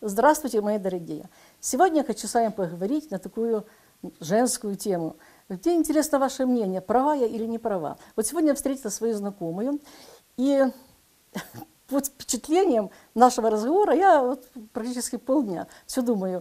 Здравствуйте, мои дорогие! Сегодня я хочу с вами поговорить на такую женскую тему. Мне интересно ваше мнение, права я или не права. Вот сегодня я встретила свою знакомую, и под впечатлением нашего разговора я вот практически полдня все думаю,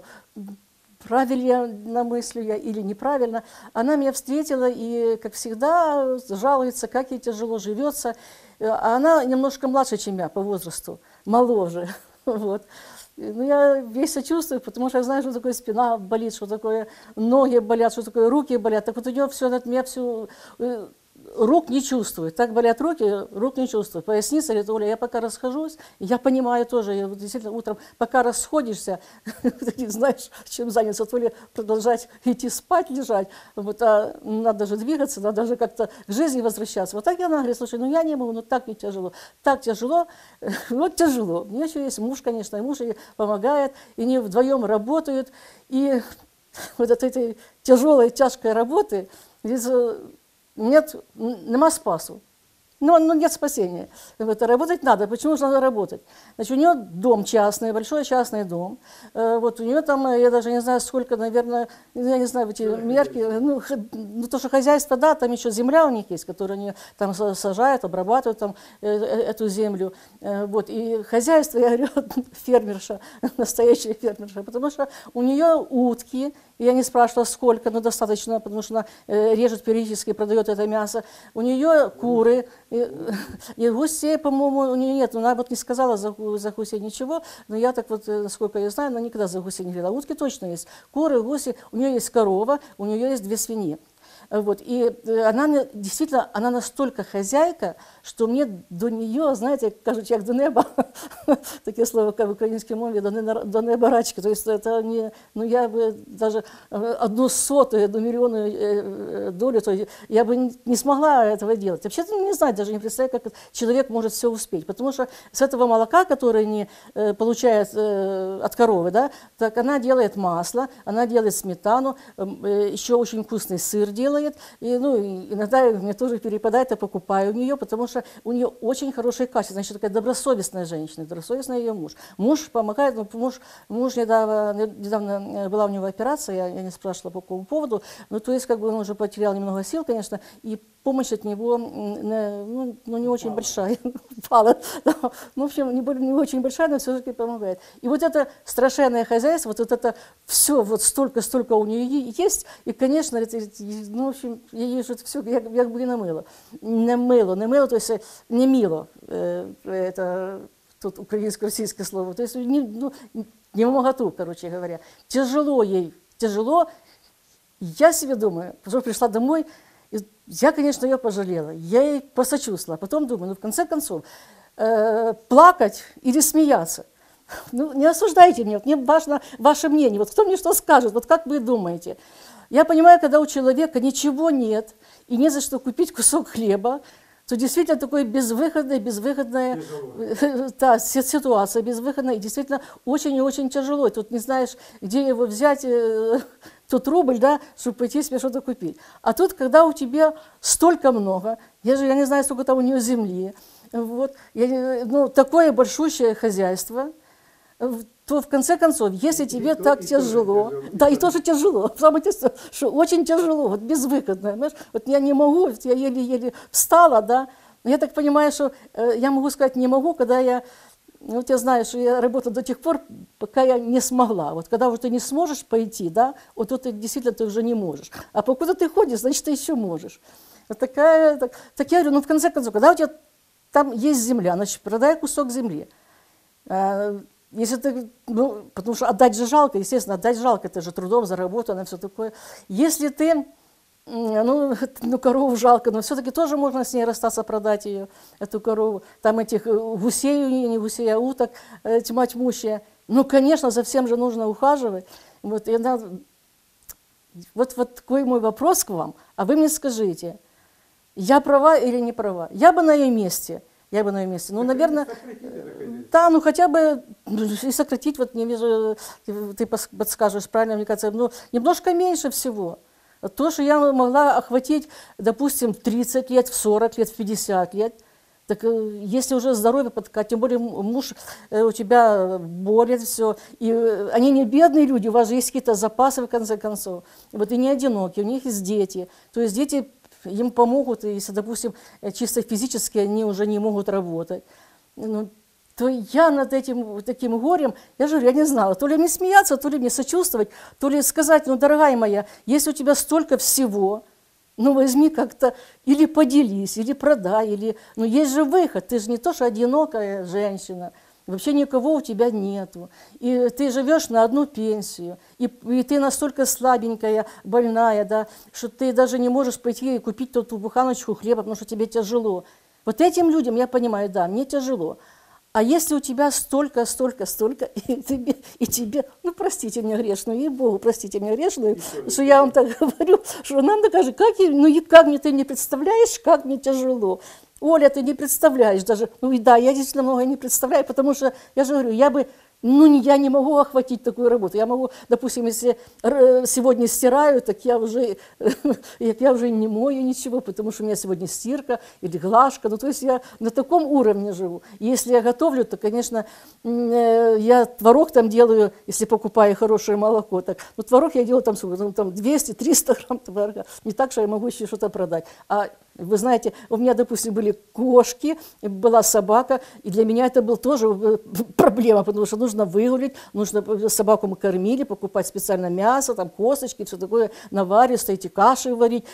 правильно мыслю я или неправильно. Она меня встретила и, как всегда, жалуется, как ей тяжело живется. А она немножко младше, чем я по возрасту, моложе. Вот. Ну, я весь сочувствую, потому что я знаю, что такое спина болит, что такое ноги болят, что такое руки болят. Так вот у нее все от меня всю рук не чувствует. Так болят руки, рук не чувствую. Поясница, говорит, Оля, я пока расхожусь, я понимаю тоже, я вот действительно утром, пока расходишься, ты не знаешь, чем заняться, то ли продолжать идти спать, лежать, вот, а надо же двигаться, надо же как-то к жизни возвращаться. Вот так она говорит, слушай, ну я не могу, ну так мне тяжело, вот тяжело. У меня еще есть муж, конечно, и муж ей помогает, и они вдвоем работают, и вот от этой тяжелой, тяжкой работы здесь нема спасу. Ну, нет спасения. Работать надо. Почему же надо работать? Значит, у нее дом частный, большой частный дом. Вот у нее там, я даже не знаю, сколько, наверное, я не знаю, эти мерки, ну, то, что хозяйство, да, там еще земля у них есть, которую они там сажают, обрабатывают там эту землю. Вот, и хозяйство, я говорю, фермерша, настоящая фермерша, потому что у нее утки, я не спрашивала, сколько, но достаточно, потому что она режет периодически, продает это мясо. У нее куры, и гусей, по-моему, у нее нет. Она вот не сказала за гусей ничего, но я так вот, насколько я знаю, она никогда за гусей не говорила. Утки точно есть. Куры, гуси, у нее есть корова, у нее есть 2 свиньи. Вот, и она действительно, она настолько хозяйка, что мне до нее, знаете, кажуть, як до неба, таке слово в українській мові, до неба рачки. То есть это не, ну я бы даже 1/100, до миллионную долю, то я бы не смогла этого делать. Вообще-то не знаю, даже не представляю, как человек может все успеть. Потому что с этого молока, которое не получает от коровы, да, так она делает масло, она делает сметану, еще очень вкусный сыр делает. И, ну, иногда мне тоже перепадает, я покупаю у нее, потому что у нее очень хорошее качество. Значит, такая добросовестная женщина, добросовестный ее муж. Муж помогает, но муж недавно была у него операция, я не спрашивала по какому поводу, но то есть как бы он уже потерял немного сил, конечно, и помощь от него ну, не очень большая. Упала. Ну, в общем, не очень большая, но все-таки помогает. И вот это страшенное хозяйство, вот это все, вот столько у нее есть, и, конечно, ну, в общем, її ж все, якби і не мило, то есть не мило, это тут украинско-российское слово, то есть не в моготу, короче говоря. Тяжело ей, тяжело. Я себе думаю, что пришла домой, я, конечно, ее пожалела, я ей посочувствовала. Потом думаю, ну, в конце концов, плакать или смеяться. Ну, не осуждайте меня, вот мне важно ваше мнение. Вот кто мне что скажет, вот как вы думаете? Я понимаю, когда у человека ничего нет и не за что купить кусок хлеба, то действительно такое безвыходная да, ситуация, безвыходная, и действительно очень и очень тяжело. И тут не знаешь, где его взять, тот рубль, да, чтобы пойти себе что-то купить. А тут, когда у тебя столько много, я не знаю, сколько там у нее земли, вот, ну, такое большущее хозяйство, то в конце концов, если тебе так тяжело, да, и тоже тяжело, самое что очень тяжело, вот безвыходно, знаешь, вот я не могу, вот я еле-еле встала, да, но я так понимаю, что я могу сказать не могу, когда я, вот я знаю, что я работала до тех пор, пока я не смогла, вот когда уже ты не сможешь пойти, да, вот тут ты действительно ты уже не можешь, а покуда ты ходишь, значит, ты еще можешь. Вот так я говорю, ну в конце концов, когда у тебя там есть земля, значит, продай кусок земли. Если ты, ну, потому что отдать же жалко, естественно, отдать жалко, это же трудом заработано, все такое. Если ты, ну корову жалко, но все-таки тоже можно с ней расстаться, продать ее, эту корову. Там этих гусей, не гусей, а уток, тьма тьмущая. Ну, конечно, за всем же нужно ухаживать. Вот такой мой вопрос к вам, а вы мне скажите, я права или не права? Я бы на ее месте, ну, наверное, да, ну, хотя бы и сократить, вот не вижу, ты подскажешь, правильно, мне кажется, ну, немножко меньше всего. То, что я могла охватить, допустим, в 30 лет, в 40 лет, в 50 лет, Так если уже здоровье подкатит, тем более муж у тебя борет все, и они не бедные люди, у вас же есть какие-то запасы в конце концов, вот и не одиноки, у них есть дети, то есть дети им помогут, если, допустим, чисто физически они уже не могут работать. Ну, то я над этим таким горем, я же говорю, я не знала, то ли мне смеяться, то ли мне сочувствовать, то ли сказать, ну, дорогая моя, если у тебя столько всего, ну, возьми как-то, или поделись, или продай, или... Ну, есть же выход, ты же не то, что одинокая женщина, вообще никого у тебя нету, и ты живешь на одну пенсию, и ты настолько слабенькая, больная, да, что ты даже не можешь пойти и купить ту буханочку хлеба, потому что тебе тяжело. Вот этим людям я понимаю, да, мне тяжело. А если у тебя столько, и тебе, ну, простите меня грешную, ей-богу, простите меня грешную, что я вам так говорю, что нам докажет, как мне ты не представляешь, как мне тяжело. Оля, ты не представляешь даже, ну и да, я действительно многое не представляю, потому что, я же говорю, я не могу охватить такую работу. Я могу, допустим, если сегодня стираю, так я уже не мою ничего, потому что у меня сегодня стирка или глажка. Ну, то есть я на таком уровне живу. И если я готовлю, то, конечно, я творог там делаю, если покупаю хорошее молоко, так, ну, творог я делаю там 200-300 грамм творога. Не так, что я могу еще что-то продать. А вы знаете, у меня, допустим, были кошки, была собака, и для меня это была тоже проблема, потому что нужно выгулить, нужно собаку мы кормили, покупать специально мясо, там косточки, все такое наваристое, эти каши варить,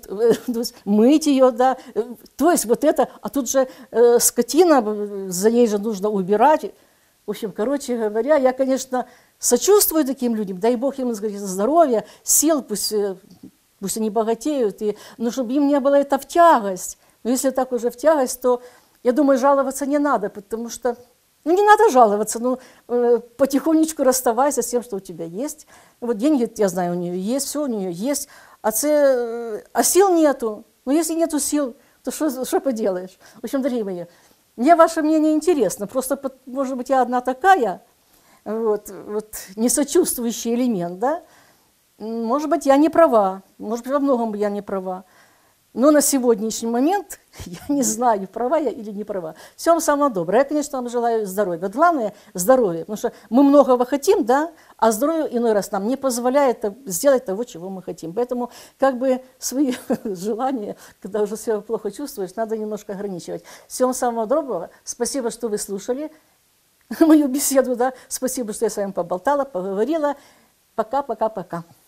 мыть ее, да. То есть вот это, а тут же скотина, за ней же нужно убирать. В общем, короче говоря, я, конечно, сочувствую таким людям, дай Бог им здоровья, сил, пусть они богатеют, но чтобы им не было это в тягость. Но если так уже в тягость, то, я думаю, жаловаться не надо, потому что, ну, не надо жаловаться, ну, потихонечку расставайся с тем, что у тебя есть. Вот деньги, я знаю, у нее есть, все у нее есть, а сил нету. Но если нету сил, то что поделаешь? В общем, дорогие мои, мне ваше мнение интересно, просто, может быть, я одна такая, вот несочувствующий элемент, да? Может быть, я не права, может быть, во многом я не права. Но на сегодняшний момент я не знаю, права я или не права. Всем самого доброго. Я, конечно, вам желаю здоровья. Вот главное – здоровье, потому что мы многого хотим, да, а здоровье иной раз нам не позволяет сделать того, чего мы хотим. Поэтому как бы свои желания, когда уже себя плохо чувствуешь, надо немножко ограничивать. Всем самого доброго. Спасибо, что вы слушали мою беседу, да. Спасибо, что я с вами поболтала, поговорила. Пока-пока-пока.